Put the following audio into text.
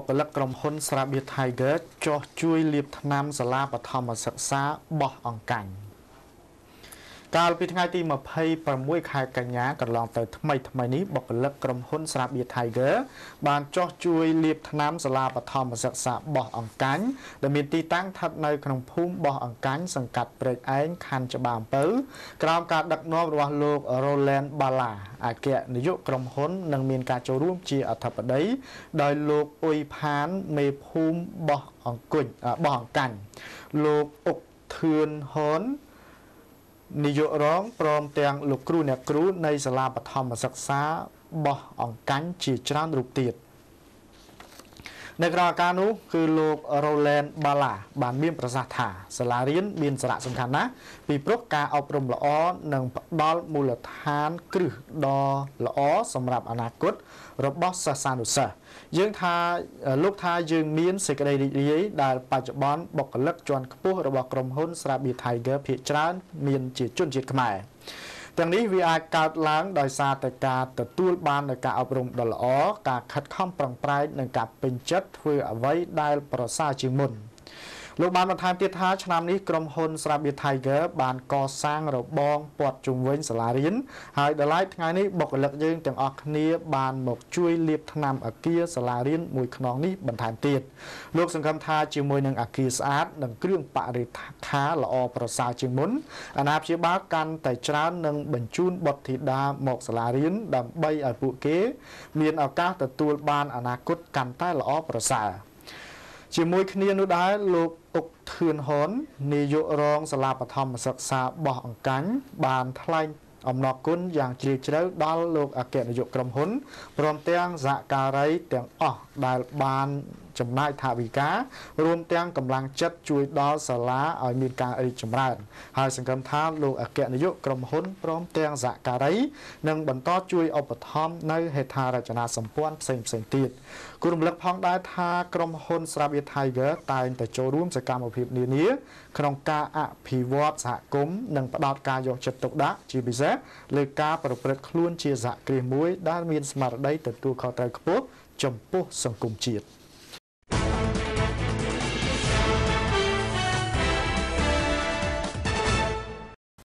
កលិកក្រុមហ៊ុនស្រាបៀរ Tiger ចោះជួយលាបថ្នាំសាលាបឋមសិក្សាបោះអង្កាញ់កាលពីថ្ងៃទី26ខែកញ្ញាកន្លងទៅថ្មីនេះបុគ្គលិកក្រុមហ៊ុនស្រាបៀរ Tiger បានចោះជួយលាបថ្នាំសាលាបឋមសិក្សាបោះអង្កាញ់ដែលមានទីតាំងស្ថិតនៅក្នុងភូមិបោះអង្កាញ់សង្កាត់ព្រែកឯងខណ្ឌច្បារអំពៅក្រោមការដឹកនាំរបស់លោក Roland Bala អគ្គនាយកក្រុមហ៊ុននិងមានការចូលរួមជាអធិបតីដោយលោកអ៊ុយផានមេភូមិបោះអង្កាញ់លោកអុកធឿនហ៊ុននាយករងព្រមទាំងលោកគ្រូអ្នកគ្រូនៃសាលាបឋមសិក្សាបោះអង្កាញ់ជាច្រើនរូបទៀតនៅក្រៅការនោះគឺលោក Roland Bala បានមានប្រសាសន៍ថាសាលារៀនមានសារៈសំខាន់ណាស់ពីព្រោះការអប់រំល្អនិងផ្ដល់មូលដ្ឋានគ្រឹះដ៏ល្អសម្រាប់អនាគតរបស់សិស្សានុសិស្សយើងថាលោកថាយើងមានសេចក្តីរីករាយដែលបច្ចុប្បន្នបុគ្គលិកជាន់ខ្ពស់របស់ក្រុមហ៊ុនស្រាបៀរ Tiger ភាគច្រើនមានជាជនជាតិខ្មែរទាំងនេះវាអាចកើតឡើងដោយសារតែការទទួលបាននូវការអប់រំដ៏ល្អការខិតខំប្រឹងប្រែងនិងការពេញចិត្តធ្វើអ្វីដែលប្រសើរជាងមុនលោកបានបន្ថែមទៀតថាឆ្នាំនេះក្រុមហ៊ុនស្រាបៀរ Tiger បានកសាងរបងព័ទ្ធជុំវិញសាលារៀនហើយដល់ឡែកថ្ងៃនេះបុគ្គលិកយើងទាំងអស់គ្នាបានមកជួយលាបថ្នាំអគារសាលារៀនមួយខ្នងនេះបន្ថែមទៀតលោកសង្ឃឹមថាជាមួយនឹងអគារស្អាតនិងគ្រឿងបរិក្ខារល្អប្រសើរជាងមុនអាណាព្យាបាលកាន់តែច្រើននឹងបញ្ជូនបុត្រធីតាមកសាលារៀនដើម្បីឲ្យពួកគេមានឱកាសទទួលបានអនាគតកាន់តែល្អប្រសើរជាមួយគ្នានោះដែរលោកអុកធឿនហ៊ុននាយករងសាលាបឋមសិក្សាបោះអង្កាញ់បានថ្លែងអំណរគុណយ៉ាងជ្រាលជ្រៅដល់លោកអគ្គនាយកក្រុមហ៊ុនព្រមទាំងសហការីទាំងអស់ដែលបានចំណាយថវិការួមទាំងកម្លាំងចិត្តជួយដល់សាលាឲ្យមានការរីកចម្រើនហើយសង្ឃឹមថាលោកអគ្គនាយកក្រុមហ៊ុនព្រមទាំងសហការីនឹងបន្តជួយឧបត្ថម្ភនៅហេដ្ឋារចនាសម្ព័ន្ធផ្សេងទៀតគូរំលឹកផងដែរថាក្រុមហ៊ុនស្រាបៀរ Tiger តែងតែចូលរួមសកម្មភាពនានាក្នុងការអភិវឌ្ឍសហគមន៍និងផ្ដោតការយកចិត្តទុកដាក់ជាពិសេសលើការប្រព្រឹត្តខ្លួនជាសហគ្រាសមួយដែលមានស្មារតីទទួលខុសត្រូវខ្ពស់ចំពោះសង្គមជាតិ